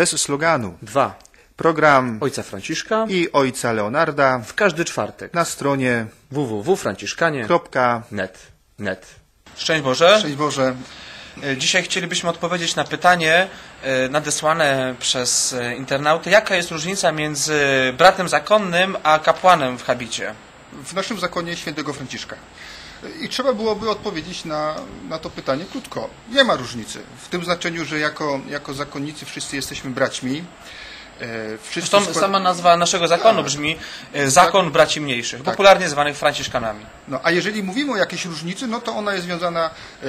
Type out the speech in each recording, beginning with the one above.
bez sloganu. 2. Program Ojca Franciszka i ojca Leonarda w każdy czwartek na stronie www.franciszkanie.net. Szczęść Boże. Szczęść Boże. Dzisiaj chcielibyśmy odpowiedzieć na pytanie nadesłane przez internauty. Jaka jest różnica między bratem zakonnym a kapłanem w habicie? W naszym zakonie świętego Franciszka. I trzeba byłoby odpowiedzieć na to pytanie krótko. Nie ma różnicy. W tym znaczeniu, że jako zakonnicy wszyscy jesteśmy braćmi. Zresztą sama nazwa naszego zakonu brzmi Zakon Braci Mniejszych, popularnie zwanych Franciszkanami. No, a jeżeli mówimy o jakiejś różnicy, no to ona jest związana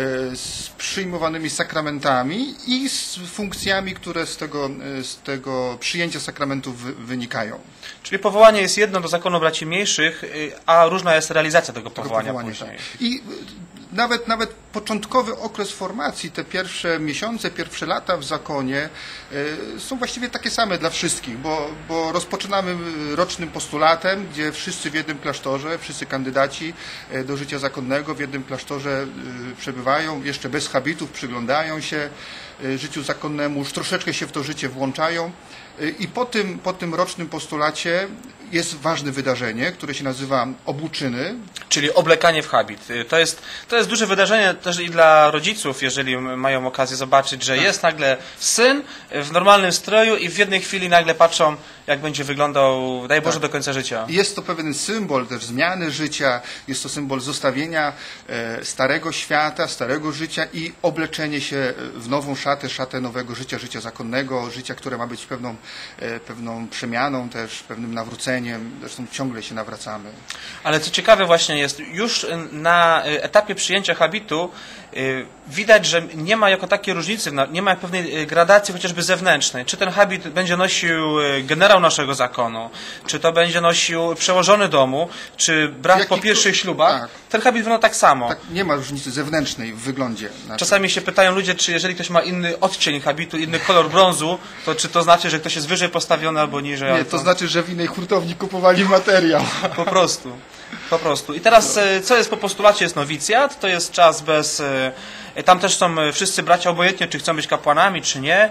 z przyjmowanymi sakramentami i z funkcjami, które z tego przyjęcia sakramentów wynikają. Czyli powołanie jest jedno do Zakonu Braci Mniejszych, a różna jest realizacja tego powołania później. Tak. I nawet początkowy okres formacji, te pierwsze miesiące, pierwsze lata w zakonie są właściwie takie same dla wszystkich, bo rozpoczynamy rocznym postulatem, gdzie wszyscy w jednym klasztorze, wszyscy kandydaci do życia zakonnego w jednym klasztorze przebywają, jeszcze bez habitów, przyglądają się życiu zakonnemu, już troszeczkę się w to życie włączają. I po tym rocznym postulacie jest ważne wydarzenie, które się nazywa obłuczyny. Czyli oblekanie w habit. To jest duże wydarzenie też i dla rodziców, jeżeli mają okazję zobaczyć, że jest nagle syn w normalnym stroju i w jednej chwili nagle patrzą, jak będzie wyglądał, daj Boże, do końca życia. Jest to pewien symbol też zmiany życia, jest to symbol zostawienia starego świata, starego życia i obleczenie się w nową szatę nowego życia, życia zakonnego, życia, które ma być pewną przemianą też, pewnym nawróceniem. Zresztą ciągle się nawracamy. Ale co ciekawe właśnie jest, już na etapie przyjęcia habitu widać, że nie ma jako takiej różnicy, nie ma pewnej gradacji chociażby zewnętrznej. Czy ten habit będzie nosił generał naszego zakonu, czy to będzie nosił przełożony domu, czy brat po pierwszych ślubach, tak. Ten habit wygląda tak samo. Tak, nie ma różnicy zewnętrznej w wyglądzie. Czasami się pytają ludzie, czy jeżeli ktoś ma inny odcień habitu, inny kolor brązu, to czy to znaczy, że ktoś jest wyżej postawiony albo niżej? Nie, to znaczy, że w innej hurtowni kupowali materiał. Po prostu. I teraz, co jest po postulacie, jest nowicjat, to jest czas bez... Tam też są wszyscy bracia obojętnie, czy chcą być kapłanami, czy nie.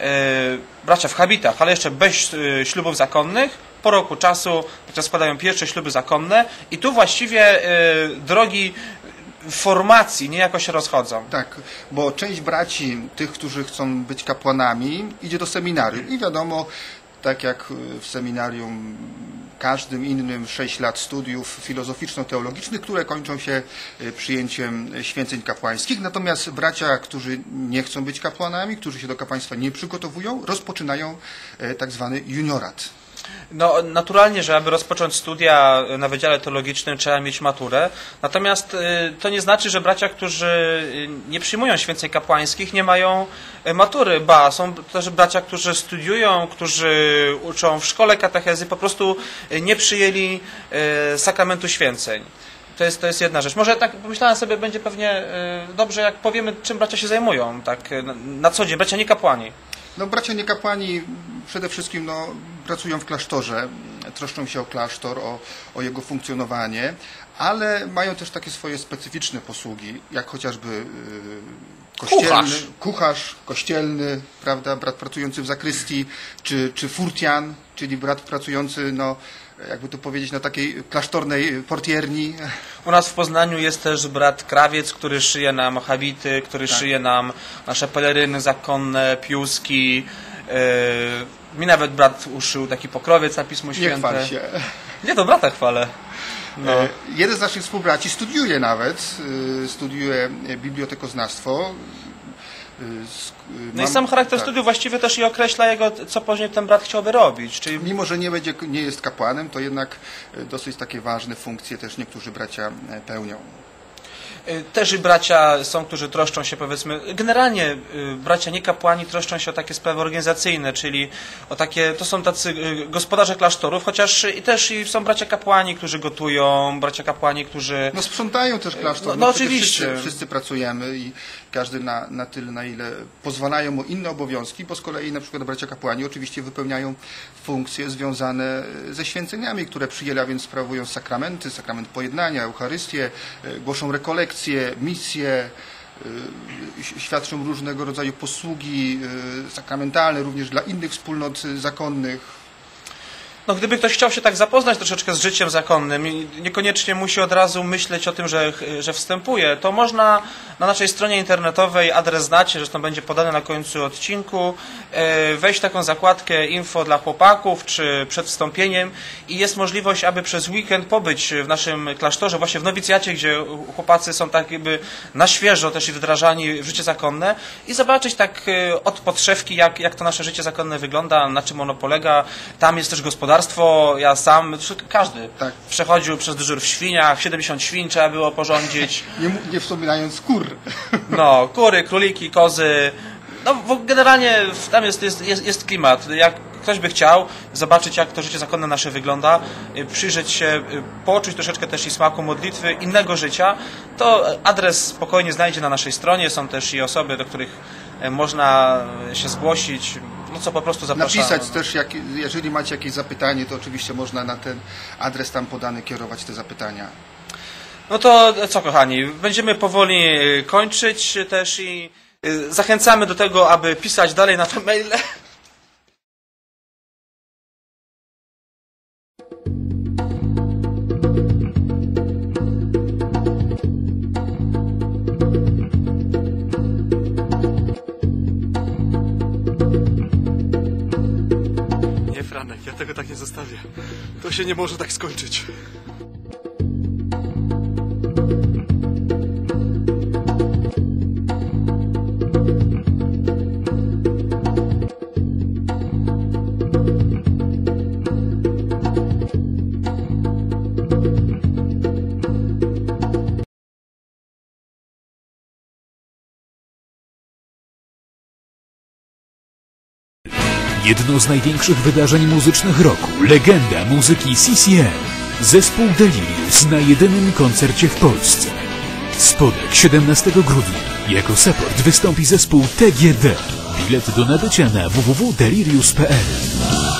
Bracia w habitach, ale jeszcze bez ślubów zakonnych. Po roku czasu składają pierwsze śluby zakonne i tu właściwie drogi formacji niejako się rozchodzą. Tak, bo część braci, tych, którzy chcą być kapłanami, idzie do seminarium i wiadomo, tak jak w seminarium każdym innym 6 lat studiów filozoficzno-teologicznych, które kończą się przyjęciem święceń kapłańskich. Natomiast bracia, którzy nie chcą być kapłanami, którzy się do kapłaństwa nie przygotowują, rozpoczynają tak zwany juniorat. No, naturalnie, że aby rozpocząć studia na Wydziale Teologicznym, trzeba mieć maturę. Natomiast to nie znaczy, że bracia, którzy nie przyjmują święceń kapłańskich, nie mają matury. Są też bracia, którzy studiują, którzy uczą w szkole katechezy, po prostu nie przyjęli sakramentu święceń. To jest jedna rzecz. Może tak pomyślałem sobie, będzie pewnie dobrze, jak powiemy, czym bracia się zajmują, tak na co dzień, bracia nie kapłani. No, bracia niekapłani przede wszystkim pracują w klasztorze, troszczą się o klasztor, o jego funkcjonowanie, ale mają też takie swoje specyficzne posługi, jak chociażby kucharz kościelny, prawda, brat pracujący w zakrystii, czy furtian, czyli brat pracujący, jakby to powiedzieć, na takiej klasztornej portierni. U nas w Poznaniu jest też brat krawiec, który szyje nam habity, który szyje nam nasze peleryny zakonne, piuski. Mi nawet brat uszył taki pokrowiec na Pismo Święte. Nie chwal się. Nie, to brata chwalę. No. Jeden z naszych współbraci studiuje bibliotekoznawstwo. No i sam charakter studiów właściwie też i określa co później ten brat chciałby robić. Czyli... Mimo, że nie jest kapłanem, to jednak dosyć takie ważne funkcje też niektórzy bracia pełnią. Też i bracia są, którzy troszczą się, powiedzmy, generalnie bracia nie kapłani troszczą się o takie sprawy organizacyjne, czyli o takie, to są tacy gospodarze klasztorów, chociaż też są bracia kapłani, którzy gotują, bracia kapłani, którzy... No sprzątają też klasztor. No oczywiście. Wszyscy pracujemy i każdy na tyle, na ile pozwalają mu inne obowiązki, bo z kolei na przykład bracia kapłani oczywiście wypełniają funkcje związane ze święceniami, które przyjęli, a więc sprawują sakramenty, sakrament pojednania, Eucharystię, głoszą rekolekcje, misje, świadczą różnego rodzaju posługi sakramentalne również dla innych wspólnot zakonnych. No, gdyby ktoś chciał się tak zapoznać troszeczkę z życiem zakonnym i niekoniecznie musi od razu myśleć o tym, że wstępuje, to można na naszej stronie internetowej, adres znacie, zresztą będzie podany na końcu odcinku, wejść w taką zakładkę info dla chłopaków, czy przed wstąpieniem i jest możliwość, aby przez weekend pobyć w naszym klasztorze, właśnie w nowicjacie, gdzie chłopacy są tak jakby na świeżo też i wdrażani w życie zakonne i zobaczyć tak od podszewki, jak to nasze życie zakonne wygląda, na czym ono polega. Tam jest też gospodarstwo. Ja sam, każdy przechodził przez dyżur w świniach, 70 świń trzeba było porządzić. Nie wspominając kur. No, kury, króliki, kozy. No, generalnie tam jest klimat. Jak ktoś by chciał zobaczyć, jak to życie zakonne nasze wygląda, przyjrzeć się, poczuć troszeczkę też i smaku modlitwy, innego życia, to adres spokojnie znajdzie na naszej stronie. Są też i osoby, do których można się zgłosić. No co po prostu zapraszamy. Napisać też, jeżeli macie jakieś zapytanie, to oczywiście można na ten adres tam podany kierować te zapytania. No to co, kochani, będziemy powoli kończyć też i zachęcamy do tego, aby pisać dalej na te maile. Franek, ja tego tak nie zostawię. To się nie może tak skończyć. Jedno z największych wydarzeń muzycznych roku, legenda muzyki CCM. Zespół Delirious na jedynym koncercie w Polsce. Spodek 17 grudnia. Jako support wystąpi zespół TGD. Bilet do nabycia na www.delirious.pl.